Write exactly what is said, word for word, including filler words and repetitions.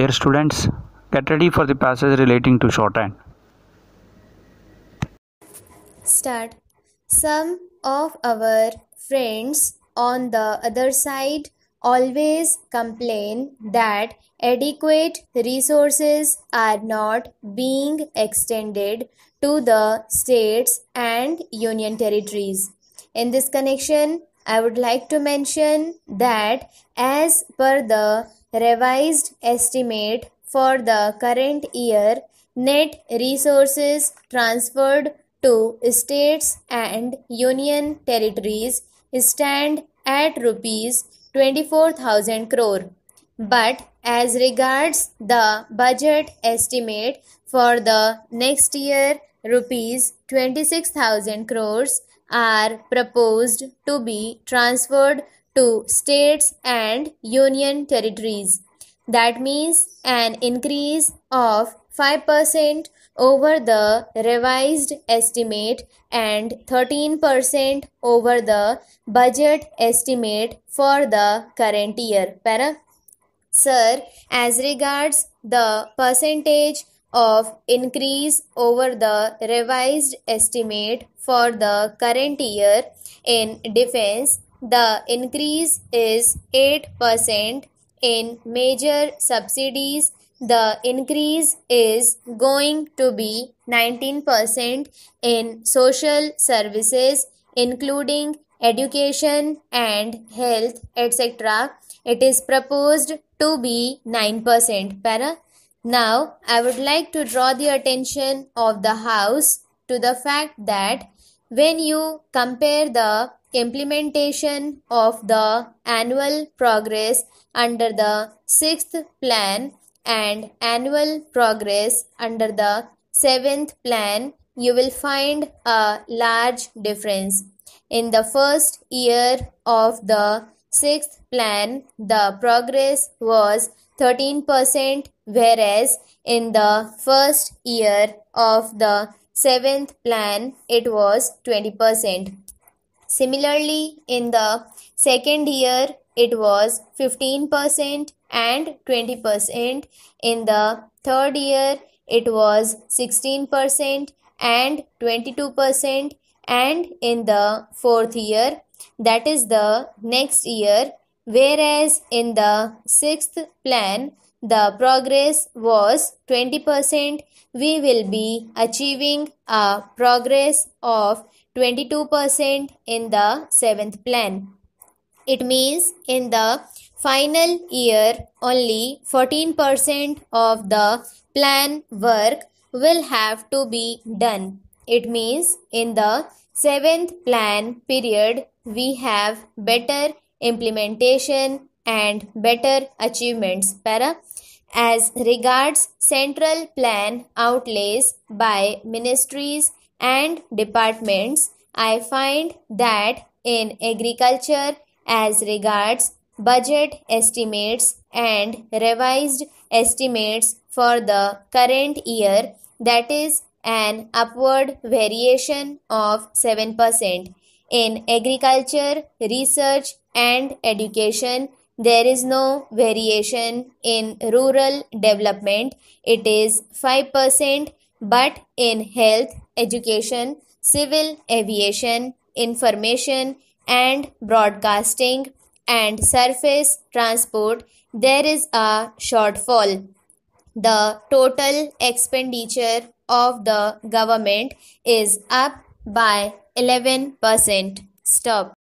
Dear students, get ready for the passage relating to shorthand. Start. Some of our friends on the other side always complain that adequate resources are not being extended to the states and union territories. In this connection, I would like to mention that as per the revised estimate for the current year, net resources transferred to states and union territories stand at rupees twenty-four thousand crore. But as regards the budget estimate for the next year, rupees twenty-six thousand crores are proposed to be transferred to states and union territories. That means an increase of five percent over the revised estimate and thirteen percent over the budget estimate for the current year. Para? Sir, as regards the percentage of increase over the revised estimate for the current year in defense, the increase is eight percent. In major subsidies, the increase is going to be nineteen percent. In social services, including education and health, et cetera, it is proposed to be nine percent. Para? Now, I would like to draw the attention of the House to the fact that when you compare the implementation of the annual progress under the sixth plan and annual progress under the seventh plan, you will find a large difference. In the first year of the sixth plan, the progress was thirteen percent, whereas in the first year of the seventh plan, it was twenty percent. Similarly, in the second year, it was fifteen percent and twenty percent. In the third year, it was sixteen percent and twenty-two percent. And in the fourth year, that is the next year, whereas in the sixth plan, the progress was twenty percent, we will be achieving a progress of twenty-two percent in the seventh plan. It means in the final year, only fourteen percent of the plan work will have to be done. It means in the seventh plan period, we have better implementation and better achievements. Para? As regards central plan outlays by ministries and departments, I find that in agriculture, as regards budget estimates and revised estimates for the current year, that is an upward variation of seven percent. In agriculture, research and education, there is no variation. In rural development, it is five percent, but in health, education, civil aviation, information and broadcasting and surface transport, there is a shortfall. The total expenditure of the government is up by eleven percent. Stop.